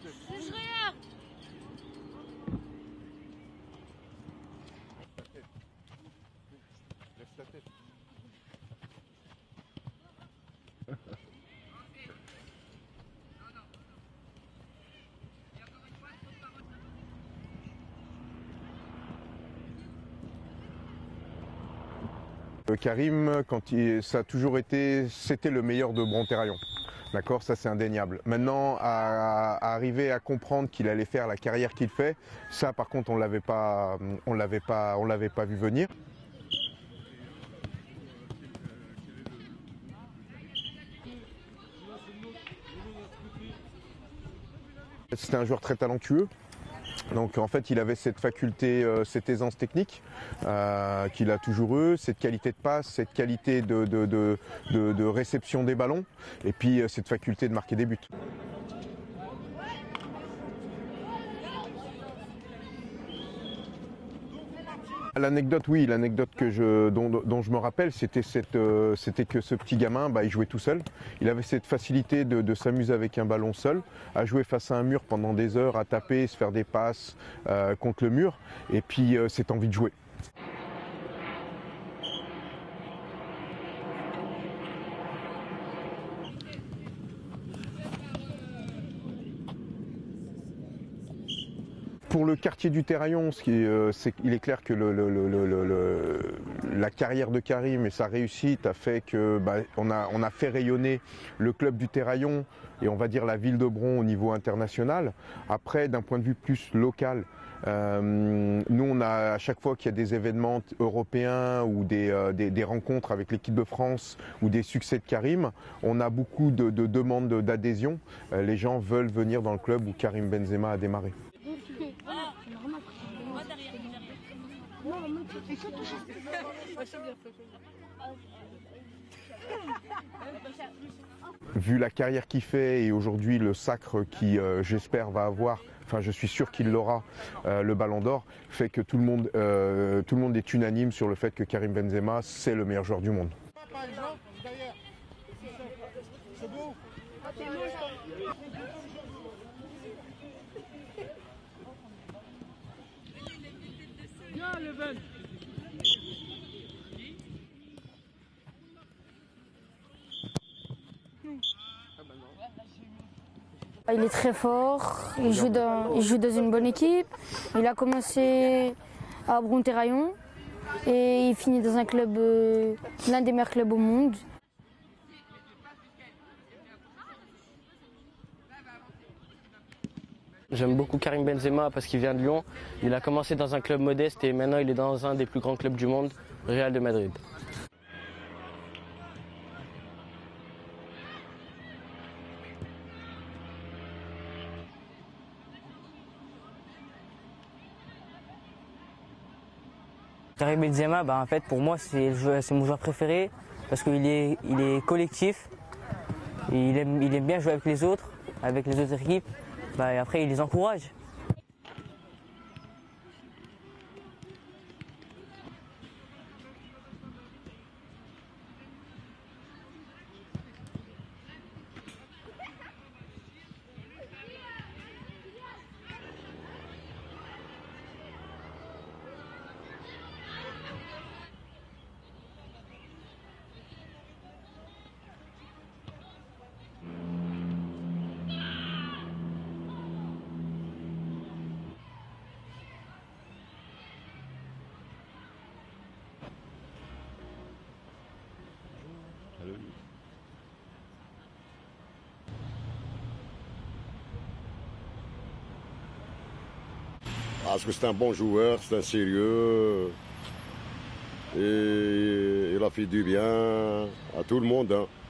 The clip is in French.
Je regarde. Lève ta tête. Karim, ça a toujours été, c'était le meilleur de Bron-Terraillon. D'accord, ça c'est indéniable. Maintenant, à arriver à comprendre qu'il allait faire la carrière qu'il fait, ça par contre on l'avait pas vu venir. C'était un joueur très talentueux. Donc en fait il avait cette faculté, cette aisance technique qu'il a toujours eu, cette qualité de passe, cette qualité de réception des ballons et puis cette faculté de marquer des buts. L'anecdote, oui, l'anecdote dont je me rappelle, c'était que ce petit gamin, il jouait tout seul. Il avait cette facilité de s'amuser avec un ballon seul, à jouer face à un mur pendant des heures, à taper, se faire des passes contre le mur, et puis cette envie de jouer. Pour le quartier du Terraillon, il est clair que la carrière de Karim et sa réussite a fait que on a fait rayonner le club du Terraillon et on va dire la ville de Bron au niveau international. Après, d'un point de vue plus local, nous on a à chaque fois qu'il y a des événements européens ou des rencontres avec l'équipe de France ou des succès de Karim, on a beaucoup de demandes d'adhésion. Les gens veulent venir dans le club où Karim Benzema a démarré. Vu la carrière qu'il fait et aujourd'hui le sacre qui j'espère va avoir, enfin je suis sûr qu'il l'aura, le Ballon d'Or, fait que tout le monde est unanime sur le fait que Karim Benzema c'est le meilleur joueur du monde. Il est très fort, il joue dans une bonne équipe. Il a commencé à Bron-Terraillon et il finit dans un club, l'un des meilleurs clubs au monde. J'aime beaucoup Karim Benzema parce qu'il vient de Lyon. Il a commencé dans un club modeste et maintenant il est dans un des plus grands clubs du monde, Real de Madrid. Karim Benzema, en fait, pour moi, c'est mon joueur préféré parce qu'il est collectif, il aime bien jouer avec les autres équipes, et après il les encourage. Parce que c'est un bon joueur, c'est un sérieux. Et il a fait du bien à tout le monde.